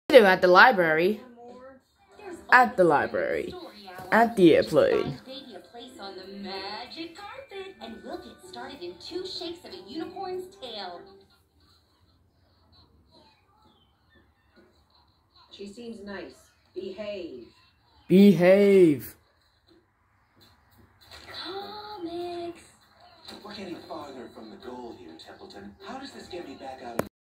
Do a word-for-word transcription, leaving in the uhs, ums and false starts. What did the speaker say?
At the library. At the library. At the airplane. Baby a place on the magic carpet, and we'll get started in two shakes of a unicorn's tail. She seems nice. Behave. Behave. Comics. We're getting farther from the goal here, Templeton. How does this get me back out of